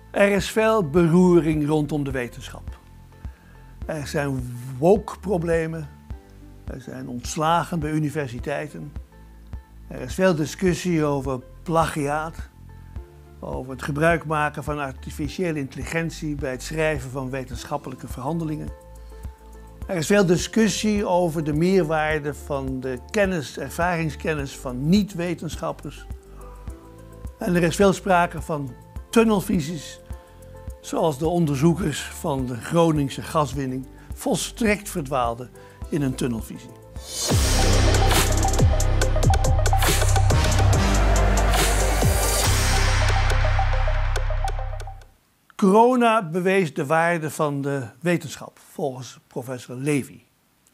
Er is veel beroering rondom de wetenschap. Er zijn woke-problemen, er zijn ontslagen bij universiteiten. Er is veel discussie over plagiaat, over het gebruik maken van artificiële intelligentie bij het schrijven van wetenschappelijke verhandelingen. Er is veel discussie over de meerwaarde van de ervaringskennis van niet-wetenschappers. En er is veel sprake van tunnelvisies, zoals de onderzoekers van de Groningse gaswinning volstrekt verdwaalden in een tunnelvisie. Corona bewees de waarde van de wetenschap, volgens professor Levy.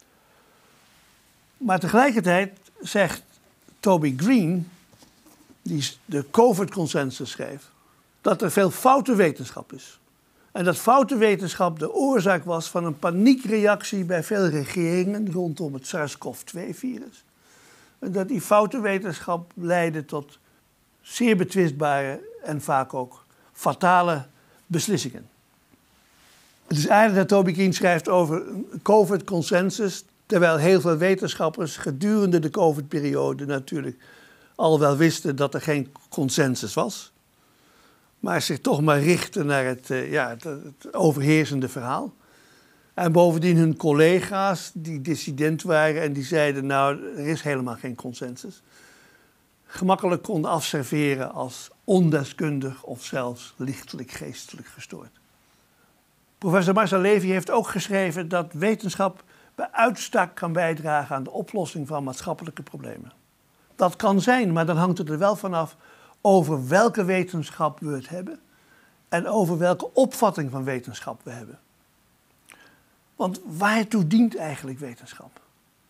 Maar tegelijkertijd zegt Toby Green, die de COVID-consensus schreef, dat er veel foute wetenschap is. En dat foute wetenschap de oorzaak was van een paniekreactie bij veel regeringen rondom het SARS-CoV-2-virus. En dat die foute wetenschap leidde tot zeer betwistbare en vaak ook fatale beslissingen. Het is aardig dat Toby Green schrijft over een COVID-consensus, terwijl heel veel wetenschappers gedurende de COVID-periode natuurlijk al wel wisten dat er geen consensus was, maar zich toch maar richten naar het overheersende verhaal. En bovendien hun collega's die dissident waren en die zeiden, nou, er is helemaal geen consensus, gemakkelijk konden afserveren als ondeskundig of zelfs lichtelijk geestelijk gestoord. Professor Marcel Levy heeft ook geschreven dat wetenschap bij uitstek kan bijdragen aan de oplossing van maatschappelijke problemen. Dat kan zijn, maar dan hangt het er wel vanaf over welke wetenschap we het hebben en over welke opvatting van wetenschap we hebben. Want waartoe dient eigenlijk wetenschap?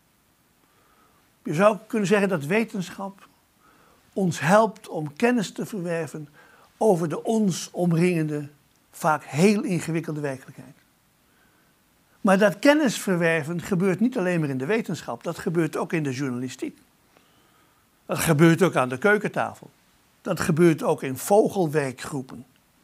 Je zou kunnen zeggen dat wetenschap ons helpt om kennis te verwerven over de ons omringende, vaak heel ingewikkelde werkelijkheid. Maar dat kennis verwerven gebeurt niet alleen maar in de wetenschap, dat gebeurt ook in de journalistiek. Dat gebeurt ook aan de keukentafel. Dat gebeurt ook in vogelwerkgroepen.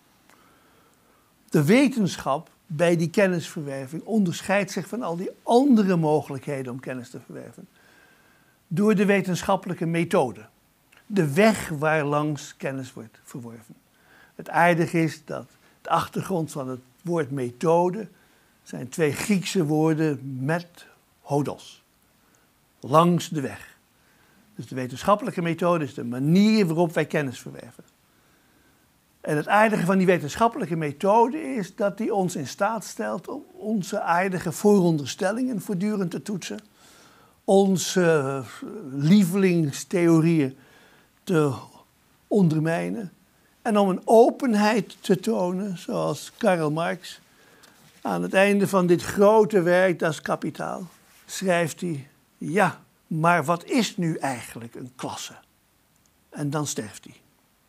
De wetenschap bij die kennisverwerving onderscheidt zich van al die andere mogelijkheden om kennis te verwerven door de wetenschappelijke methode. De weg waarlangs kennis wordt verworven. Het aardige is dat de achtergrond van het woord methode zijn twee Griekse woorden met hodos. Langs de weg. Dus de wetenschappelijke methode is de manier waarop wij kennis verwerven. En het aardige van die wetenschappelijke methode is dat die ons in staat stelt om onze aardige vooronderstellingen voortdurend te toetsen. Onze lievelingstheorieën te ondermijnen. En om een openheid te tonen, zoals Karl Marx aan het einde van dit grote werk, Das Kapital, schrijft hij, ja, maar wat is nu eigenlijk een klasse? En dan sterft hij.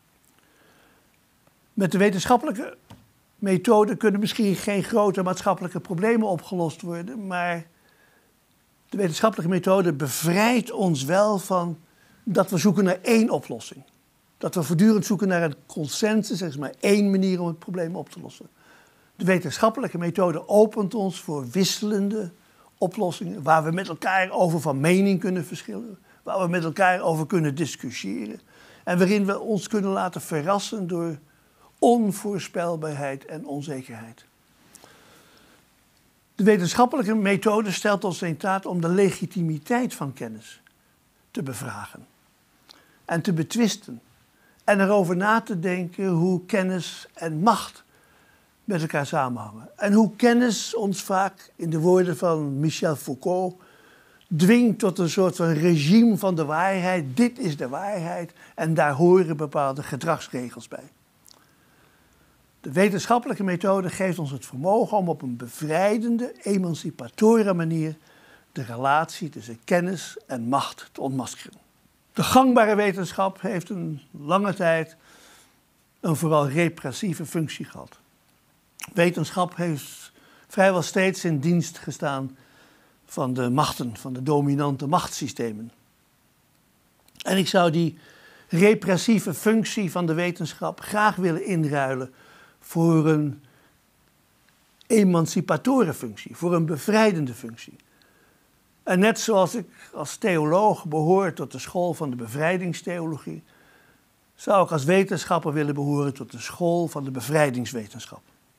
Met de wetenschappelijke methode kunnen misschien geen grote maatschappelijke problemen opgelost worden, maar de wetenschappelijke methode bevrijdt ons wel van dat we zoeken naar één oplossing. Dat we voortdurend zoeken naar een consensus, er is maar één manier om het probleem op te lossen. De wetenschappelijke methode opent ons voor wisselende oplossingen, waar we met elkaar over van mening kunnen verschillen, waar we met elkaar over kunnen discussiëren en waarin we ons kunnen laten verrassen door onvoorspelbaarheid en onzekerheid. De wetenschappelijke methode stelt ons in staat om de legitimiteit van kennis te bevragen en te betwisten en erover na te denken hoe kennis en macht met elkaar samenhangen. En hoe kennis ons vaak, in de woorden van Michel Foucault, dwingt tot een soort van regime van de waarheid. Dit is de waarheid en daar horen bepaalde gedragsregels bij. De wetenschappelijke methode geeft ons het vermogen om op een bevrijdende, emancipatorische manier de relatie tussen kennis en macht te ontmaskeren. De gangbare wetenschap heeft een lange tijd een vooral repressieve functie gehad. Wetenschap heeft vrijwel steeds in dienst gestaan van de machten, van de dominante machtssystemen. En ik zou die repressieve functie van de wetenschap graag willen inruilen voor een emancipatoren functie, voor een bevrijdende functie. En net zoals ik als theoloog behoor tot de school van de bevrijdingstheologie, zou ik als wetenschapper willen behoren tot de school van de bevrijdingswetenschap.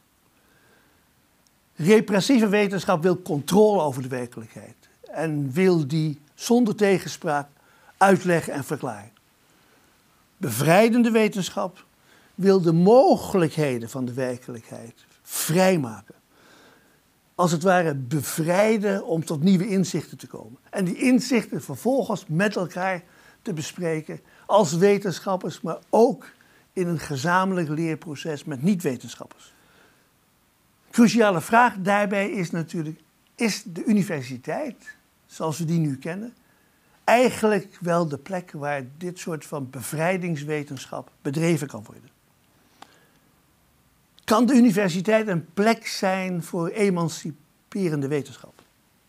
Repressieve wetenschap wil controle over de werkelijkheid en wil die zonder tegenspraak uitleggen en verklaren. Bevrijdende wetenschap wil de mogelijkheden van de werkelijkheid vrijmaken. Als het ware bevrijden om tot nieuwe inzichten te komen. En die inzichten vervolgens met elkaar te bespreken als wetenschappers, maar ook in een gezamenlijk leerproces met niet-wetenschappers. Cruciale vraag daarbij is natuurlijk, is de universiteit, zoals we die nu kennen, eigenlijk wel de plek waar dit soort van bevrijdingswetenschap bedreven kan worden? Kan de universiteit een plek zijn voor emanciperende wetenschap?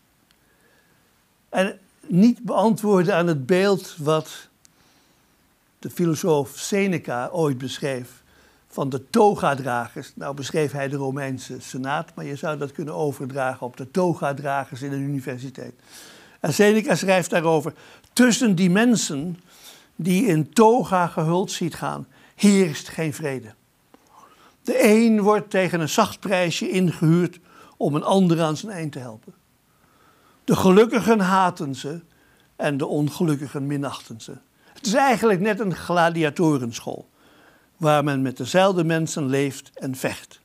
En niet beantwoorden aan het beeld wat de filosoof Seneca ooit beschreef van de toga-dragers. Nou beschreef hij de Romeinse Senaat, maar je zou dat kunnen overdragen op de toga-dragers in een universiteit. En Seneca schrijft daarover: tussen die mensen die in toga gehuld ziet gaan, heerst geen vrede. De een wordt tegen een zacht prijsje ingehuurd om een ander aan zijn eind te helpen. De gelukkigen haten ze en de ongelukkigen minachten ze. Het is eigenlijk net een gladiatorenschool, waar men met dezelfde mensen leeft en vecht.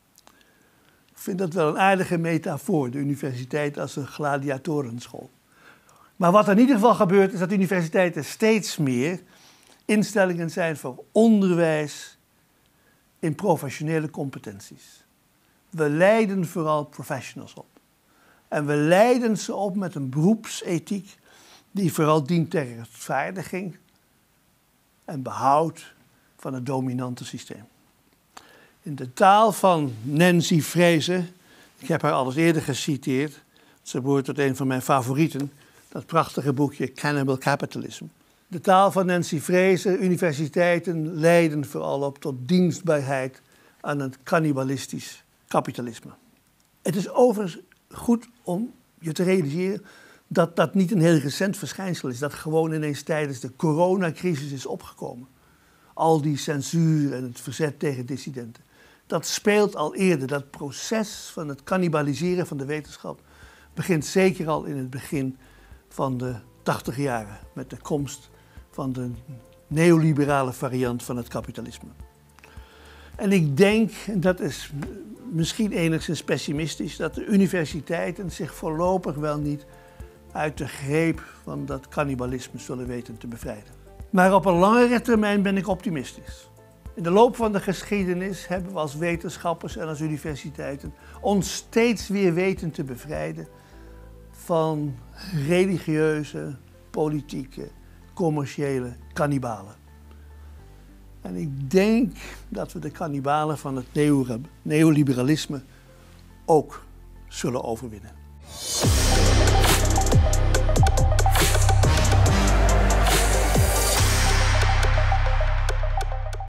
Ik vind dat wel een aardige metafoor, de universiteit als een gladiatorenschool. Maar wat er in ieder geval gebeurt, is dat universiteiten steeds meer instellingen zijn voor onderwijs in professionele competenties. We leiden vooral professionals op. En we leiden ze op met een beroepsethiek die vooral dient ter rechtvaardiging en behoud van het dominante systeem. In de taal van Nancy Fraser, ik heb haar al eens eerder geciteerd, ze behoort tot een van mijn favorieten, dat prachtige boekje Cannibal Capitalism. De taal van Nancy Fraser, universiteiten leiden vooral op tot dienstbaarheid aan het cannibalistisch kapitalisme. Het is overigens goed om je te realiseren dat dat niet een heel recent verschijnsel is, dat gewoon ineens tijdens de coronacrisis is opgekomen. Al die censuur en het verzet tegen dissidenten. Dat speelt al eerder. Dat proces van het cannibaliseren van de wetenschap begint zeker al in het begin van de 80 jaren met de komst van de neoliberale variant van het kapitalisme. En ik denk, en dat is misschien enigszins pessimistisch, dat de universiteiten zich voorlopig wel niet uit de greep van dat cannibalisme zullen weten te bevrijden. Maar op een langere termijn ben ik optimistisch. In de loop van de geschiedenis hebben we als wetenschappers en als universiteiten ons steeds weer weten te bevrijden van religieuze, politieke, commerciële kannibalen. En ik denk dat we de kannibalen van het neoliberalisme ook zullen overwinnen.